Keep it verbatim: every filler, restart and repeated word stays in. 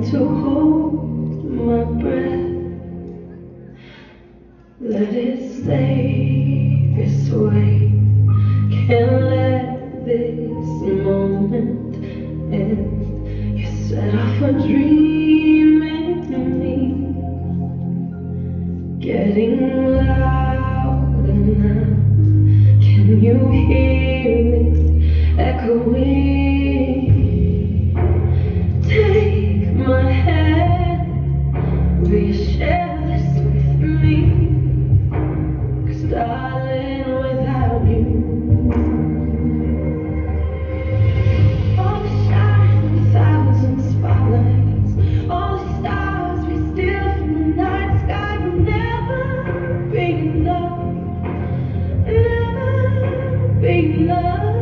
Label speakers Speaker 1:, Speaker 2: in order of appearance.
Speaker 1: to hold my breath. Let it stay this way. Can't let this moment end. You set off a dream in me, getting louder now. Can you hear it echoing? Take my hand, will you share this with me? 'Cause darling, without you, all the shine of a thousand spotlights, all the stars we steal from the night sky will never be enough, never be enough.